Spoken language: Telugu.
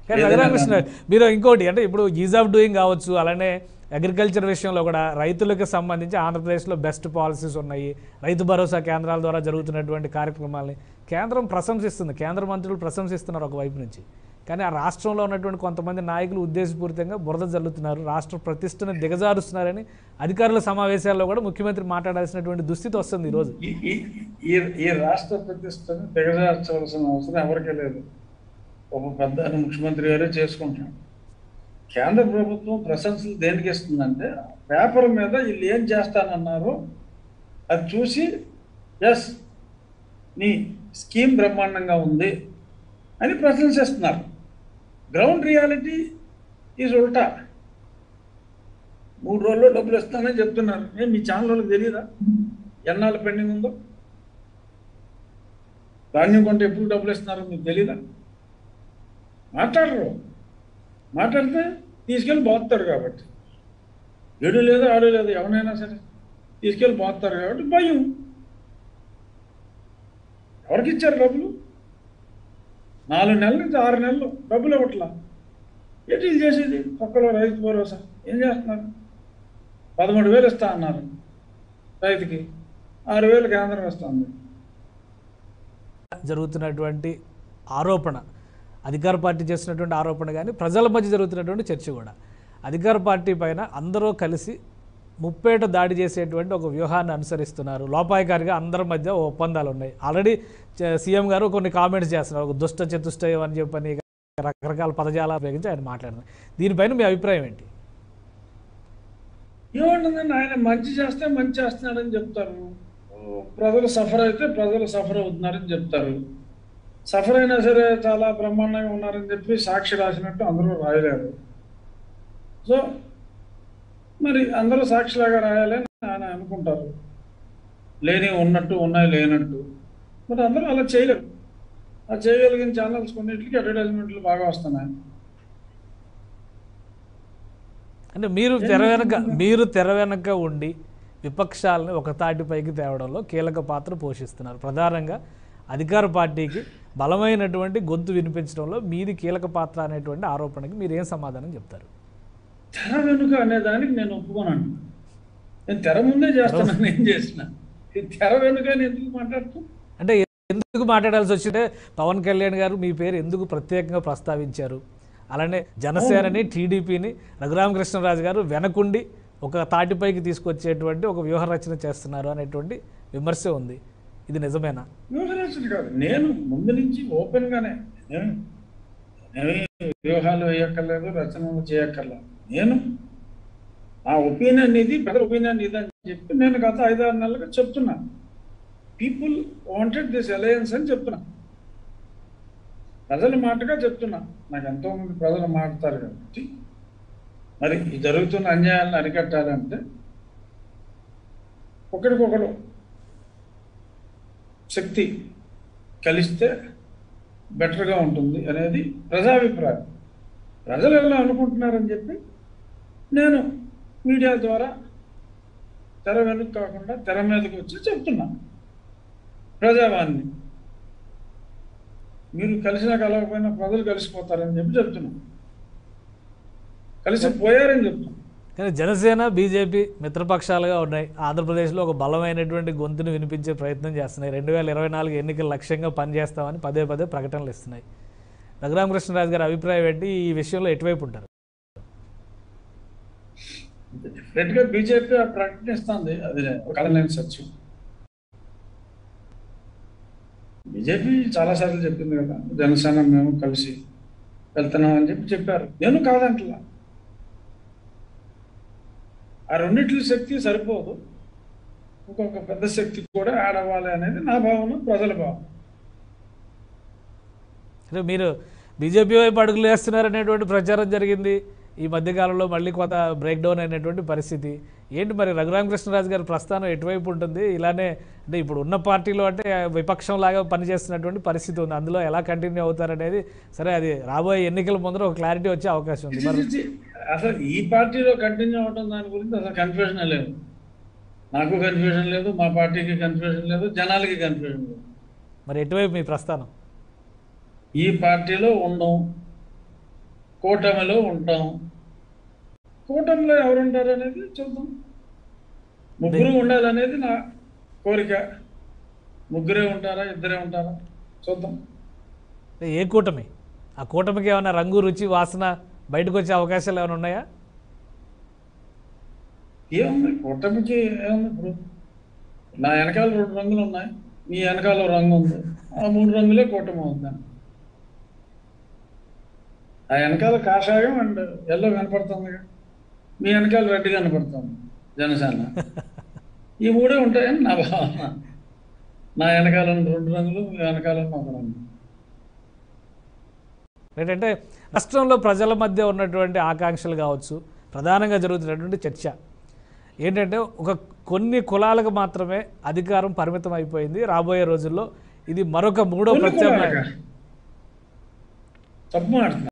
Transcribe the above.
కానీ రఘురామకృష్ణ మీరు ఇంకోటి అంటే ఇప్పుడు ఈజ్ ఆఫ్ డూయింగ్ కావచ్చు, అలానే అగ్రికల్చర్ విషయంలో కూడా రైతులకు సంబంధించి ఆంధ్రప్రదేశ్లో బెస్ట్ పాలసీస్ ఉన్నాయి, రైతు భరోసా కేంద్రాల ద్వారా జరుగుతున్నటువంటి కార్యక్రమాలని కేంద్రం ప్రశంసిస్తుంది, కేంద్ర మంత్రులు ప్రశంసిస్తున్నారు ఒకవైపు నుంచి. కానీ ఆ రాష్ట్రంలో ఉన్నటువంటి కొంతమంది నాయకులు ఉద్దేశపూరితంగా బురద జల్లుతున్నారు, రాష్ట్ర ప్రతిష్టను దిగజారుస్తున్నారని అధికారుల సమావేశాల్లో కూడా ముఖ్యమంత్రి మాట్లాడాల్సినటువంటి దుస్థితి వస్తుంది ఈరోజు. ఈ రాష్ట్ర ప్రతిష్టను దిగజార్చవలసిన అవసరం ఎవరికీ లేదు. ఒక పెద్ద ముఖ్యమంత్రి గారే చేసుకుంటాం. కేంద్ర ప్రభుత్వం ప్రశంసలు దేనికి ఇస్తుందంటే పేపర్ మీద వీళ్ళు ఏం చేస్తానన్నారో అది చూసి ఎస్ నీ స్కీమ్ బ్రహ్మాండంగా ఉంది అని ప్రశంసిస్తున్నారు. గ్రౌండ్ రియాలిటీ ఈజ్ ఉల్టా. 3 రోజుల్లో డబ్బులు ఇస్తానని చెప్తున్నారు. మీ ఛానల్ వాళ్ళకి తెలియదా ఎన్నాళ్ళు పెండింగ్ ఉందో? ధాన్యం కొంటే ఎప్పుడు డబ్బులు ఇస్తున్నారో మీకు తెలీదా? మాట్లాడరు. మాట్లాడితే తీసుకెళ్ళి బాగుతారు కాబట్టి, ఏడు లేదు ఆడు లేదు, ఎవరైనా సరే తీసుకెళ్ళి బాగుతారు కాబట్టి భయం. ఎవరికి ఇచ్చారు డబ్బులు? 4 నెలల నుంచి 6 నెలలు డబ్బులు ఇవ్వట్లా. ఏంటి చేసేది? పక్కలో రైతు భరోసా ఏం చేస్తున్నారు? 13,000 ఇస్తా అన్నారు రైతుకి, 6,000 కేంద్రం ఇస్తుంది. జరుగుతున్నటువంటి ఆరోపణ, అధికార పార్టీ చేస్తున్నటువంటి ఆరోపణ కానీ ప్రజల మధ్య జరుగుతున్నటువంటి చర్చ కూడా, అధికార పార్టీ పైన అందరూ కలిసి ముప్పేట దాడి చేసేటువంటి ఒక వ్యూహాన్ని అనుసరిస్తున్నారు. లోపాయకారిగా అందరి మధ్య ఒప్పందాలు ఉన్నాయి. ఆల్రెడీ సీఎం గారు కొన్ని కామెంట్స్ చేస్తున్నారు, ఒక దుష్ట చతుష్టయం అని చెప్పని రకరకాల పదజాలాలు ఉపయోగించి ఆయన మాట్లాడుతున్నారు. దీనిపైన మీ అభిప్రాయం ఏంటి? ఏముంటుందండి, ఆయన మంచి చేస్తే మంచి చేస్తున్నాడని చెప్తారు, ప్రజలు సఫర్ అయితే ప్రజలు సఫర్ అవుతున్నారని చెప్తారు. సఫర్ అయినా సరే చాలా బ్రహ్మాండంగా ఉన్నారని చెప్పి సాక్షి రాసినట్టు అందరూ రాయలేరు. సో మరి అందరూ సాక్షిలాగా రాయాలని ఆయన అనుకుంటారు, లేని ఉన్నట్టు ఉన్నాయి లేనట్టు. మరి అందరూ అలా చేయలేరు. ఆ చేయగలిగిన ఛానల్స్ కొన్నింటికి అడ్వర్టైజ్మెంట్లు బాగా వస్తున్నాయి. అంటే మీరు తెర వెనక ఉండి విపక్షాలను ఒక తాటిపైకి తేవడంలో కీలక పాత్ర పోషిస్తున్నారు. ప్రధానంగా అధికార పార్టీకి బలమైనటువంటి గొంతు వినిపించడంలో మీది కీలక పాత్ర అనేటువంటి ఆరోపణకి మీరు ఏం సమాధానం చెప్తారు? తెర వెనుక అనేదానికి నేను ఒప్పుకోనండి. నేను తెర ముందే చేస్తాను, ఏం చేసిన తెర వెనుక ఎందుకు మాట్లాడుతూ? అంటే ఎందుకు మాట్లాడాల్సి వచ్చింటే పవన్ కళ్యాణ్ గారు మీ పేరు ఎందుకు ప్రత్యేకంగా ప్రస్తావించారు? అలానే జనసేనని, టీడీపీని రఘురామకృష్ణరాజు గారు వెనకుండి ఒక తాటిపైకి తీసుకొచ్చేటువంటి ఒక వ్యూహ రచన చేస్తున్నారు అనేటువంటి విమర్శ ఉంది. ఇది నిజమేనా? వ్యూహ రచన కాదు, నేను ముందు నుంచి ఓపెన్గానే వ్యూహాలు వేయక్కర్లేదు, రచనలు చేయక్కర్లేదు. నేను నా ఒపీనియన్ ఇది, ప్రజల ఒపీనియన్ ఇది అని చెప్పి నేను గత 5-6 నెలలుగా చెప్తున్నా. పీపుల్ వాంటెడ్ దిస్ అలయన్స్ అని చెప్తున్నా, ప్రజల మాటగా చెప్తున్నా. నాకు ఎంతోమంది ప్రజలు మాట్లాడతారు కాబట్టి మరి ఈ జరుగుతున్న అన్యాయాలను అరికట్టాలంటే ఒకరికొకరు శక్తి కలిస్తే బెటర్గా ఉంటుంది అనేది ప్రజాభిప్రాయం. ప్రజలు ఎలా అనుకుంటున్నారని చెప్పి నేను మీడియా ద్వారా తెర వెనుక కాకుండా తెర మీదకి వచ్చి చెప్తున్నా. ప్రజావాణి మీరు కలిసినా కలవకపోయినా ప్రజలు కలిసిపోతారని చెప్పి చెప్తున్నా, కలిసిపోయారని చెప్తున్నా. కానీ జనసేన, బీజేపీ మిత్రపక్షాలుగా ఉన్నాయి. ఆంధ్రప్రదేశ్లో ఒక బలమైనటువంటి గొంతును వినిపించే ప్రయత్నం చేస్తున్నాయి. 2024 ఎన్నికల లక్ష్యంగా పనిచేస్తామని పదే ప్రకటనలు ఇస్తున్నాయి. రఘురామకృష్ణరాజు గారి అభిప్రాయం ఏంటి? ఈ విషయంలో ఎటువైపు ఉంటారు? డెఫినెట్గా బీజేపీ ప్రకటిస్తుంది, అది కాదని సత్యం. బీజేపీ చాలాసార్లు చెప్పింది కదా, జనసేన మేము కలిసి వెళ్తున్నాం అని చెప్పారు. నేను కాదంటలా. ఆ రెండిట్ల శక్తి సరిపోదు, ఇంకొక పెద్ద శక్తి కూడా యాడ్ అవ్వాలి అనేది నా భావన, ప్రజల భావన. అంటే మీరు బీజేపీ వైపు అడుగులు వేస్తున్నారు అనేటువంటి ప్రచారం జరిగింది. ఈ మధ్యకాలంలో మళ్ళీ కొంత బ్రేక్ డౌన్ అయినటువంటి పరిస్థితి ఏంటి? మరి రఘురామకృష్ణరాజు గారి ప్రస్థానం ఎటువైపు ఉంటుంది? ఇలానే అంటే ఇప్పుడు ఉన్న పార్టీలో అంటే విపక్షం లాగా పనిచేస్తున్నటువంటి పరిస్థితి ఉంది, అందులో ఎలా కంటిన్యూ అవుతారనేది సరే, అది రాబోయే ఎన్నికల ముందర ఒక క్లారిటీ వచ్చే అవకాశం ఉంది. మరి అసలు ఈ పార్టీలో కంటిన్యూ అవడం దాని గురించి అసలు కన్ఫ్యూజన్ లేదు. నాకు కన్ఫ్యూజన్ లేదు, మా పార్టీకి కన్ఫ్యూజన్ లేదు, జనాలకి కన్ఫ్యూజన్ లేదు. మరి ఎటువైపు మీ ప్రస్థానం? ఈ పార్టీలో ఉండం, కూటమిలో ఉంటాం. కూటమిలో ఎవరు ఉంటారు అనేది చూద్దాం. ముగ్గురు ఉండాలనేది నా కోరిక. ముగ్గురే ఉంటారా, ఇద్దరే ఉంటారా చూద్దాం. ఏ కూటమి? ఆ కూటమికి ఏమైనా రంగు, రుచి, వాసన బయటకు వచ్చే అవకాశాలు ఏమైనా ఉన్నాయా? ఏముంది కూటమికి? ఏముంది ఇప్పుడు నా వెనకాల 2 రంగులు ఉన్నాయి, మీ వెనకాల రంగు ఉంది, ఆ 3 రంగులే కూటమి అవుతాను. ఆ వెనకాల కాషాయం అండ్ ఎల్లో కనపడుతుంది, మీ వెనకాల రెడ్ కనపడుతుంది జనసేన. ఈ 3 ఉంటాయని నా భావన. నా వెనకాల 2 రంగులు, మీ వెనకాల 1 రంగు. ఏంటంటే రాష్ట్రంలో ప్రజల మధ్య ఉన్నటువంటి ఆకాంక్షలు కావచ్చు, ప్రధానంగా జరుగుతున్నటువంటి చర్చ ఏంటంటే కొన్ని కులాలకు మాత్రమే అధికారం పరిమితం అయిపోయింది. రాబోయే రోజుల్లో ఇది మరొక 3వ ప్రత్యామ్నాయం. తప్పు మాట్లాడుతున్నా.